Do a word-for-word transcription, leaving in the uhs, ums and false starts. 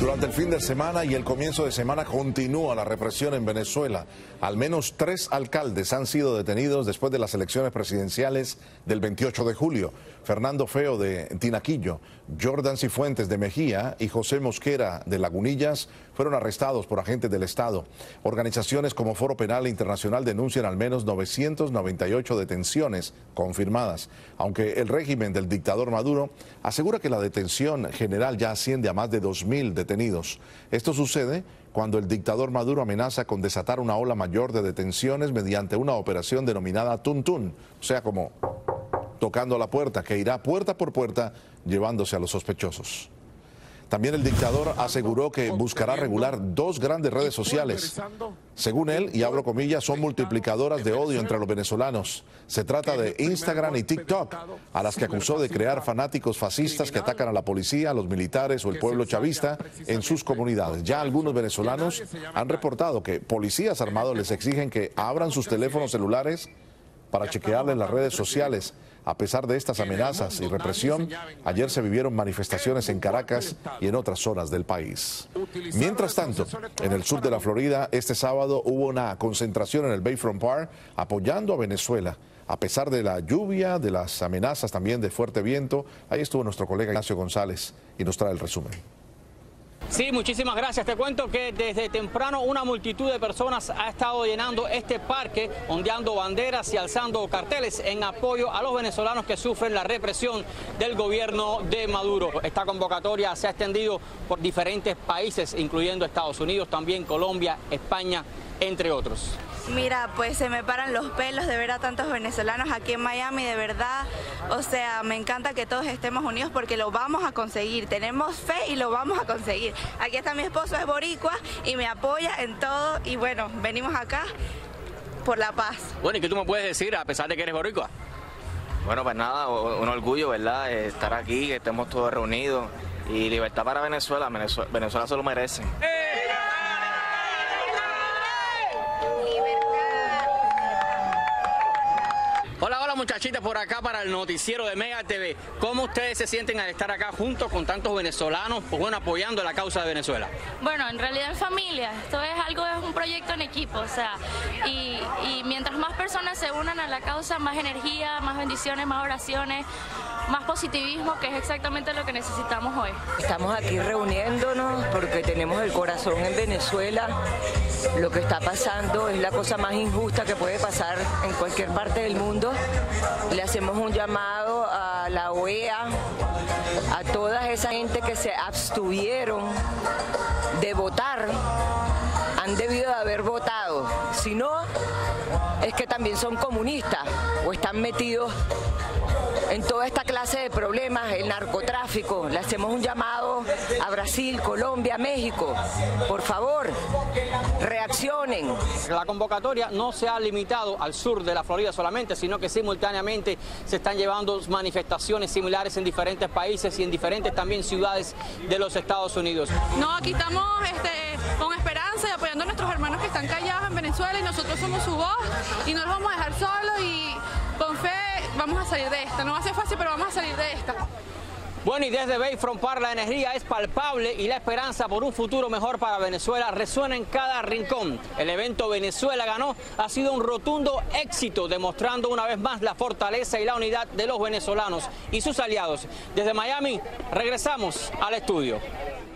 Durante el fin de semana y el comienzo de semana continúa la represión en Venezuela. Al menos tres alcaldes han sido detenidos después de las elecciones presidenciales del veintiocho de julio. Fernando Feo de Tinaquillo, Jordan Cifuentes de Mejía y José Mosquera de Lagunillas fueron arrestados por agentes del Estado. Organizaciones como Foro Penal Internacional denuncian al menos novecientas noventa y ocho detenciones confirmadas, aunque el régimen del dictador Maduro asegura que la detención general ya asciende a más de dos mil detenidos. Esto sucede cuando el dictador Maduro amenaza con desatar una ola mayor de detenciones mediante una operación denominada Tuntún, o sea, como tocando la puerta, que irá puerta por puerta llevándose a los sospechosos. También el dictador aseguró que buscará regular dos grandes redes sociales. Según él, y abro comillas, son multiplicadoras de odio entre los venezolanos. Se trata de Instagram y TikTok, a las que acusó de crear fanáticos fascistas que atacan a la policía, a los militares o el pueblo chavista en sus comunidades. Ya algunos venezolanos han reportado que policías armados les exigen que abran sus teléfonos celulares para chequearles las redes sociales. A pesar de estas amenazas y represión, ayer se vivieron manifestaciones en Caracas y en otras zonas del país. Mientras tanto, en el sur de la Florida, este sábado hubo una concentración en el Bayfront Park apoyando a Venezuela. A pesar de la lluvia, de las amenazas también de fuerte viento, ahí estuvo nuestro colega Ignacio González y nos trae el resumen. Sí, muchísimas gracias. Te cuento que desde temprano una multitud de personas ha estado llenando este parque, ondeando banderas y alzando carteles en apoyo a los venezolanos que sufren la represión del gobierno de Maduro. Esta convocatoria se ha extendido por diferentes países, incluyendo Estados Unidos, también Colombia, España, entre otros. Mira, pues se me paran los pelos de ver a tantos venezolanos aquí en Miami, de verdad. O sea, me encanta que todos estemos unidos porque lo vamos a conseguir. Tenemos fe y lo vamos a conseguir. Aquí está mi esposo, es boricua y me apoya en todo. Y bueno, venimos acá por la paz. Bueno, ¿y qué tú me puedes decir a pesar de que eres boricua? Bueno, pues nada, un orgullo, ¿verdad? Estar aquí, que estemos todos reunidos. Y libertad para Venezuela. Venezuela, Venezuela se lo merece. ¡Eh! Hola, hola muchachitas, por acá para el noticiero de Mega T V. ¿Cómo ustedes se sienten al estar acá juntos con tantos venezolanos, pues bueno, apoyando la causa de Venezuela? Bueno, en realidad en familia, esto es algo, es un proyecto en equipo, o sea, y, y mientras más personas se unan a la causa, más energía, más bendiciones, más oraciones, más positivismo, que es exactamente lo que necesitamos hoy. Estamos aquí reuniéndonos porque tenemos el corazón en Venezuela. Lo que está pasando es la cosa más injusta que puede pasar en cualquier parte del mundo. Le hacemos un llamado a la O E A, a toda esa gente que se abstuvieron de votar, han debido de haber votado. Si no, es que también son comunistas o están metidos en toda esta clase de problemas, el narcotráfico. Le hacemos un llamado a Brasil, Colombia, México. Por favor, reaccionen. La convocatoria no se ha limitado al sur de la Florida solamente, sino que simultáneamente se están llevando manifestaciones similares en diferentes países y en diferentes también ciudades de los Estados Unidos. No, aquí estamos este, con esperanza y apoyando a nuestros hermanos que están callados en Venezuela y nosotros somos su voz y no los vamos a dejar solos y con fe vamos a salir de esta. No va a ser fácil, pero vamos a salir de esta. Bueno, y desde Bayfront Park la energía es palpable y la esperanza por un futuro mejor para Venezuela resuena en cada rincón. El evento Venezuela ganó ha sido un rotundo éxito, demostrando una vez más la fortaleza y la unidad de los venezolanos y sus aliados. Desde Miami regresamos al estudio.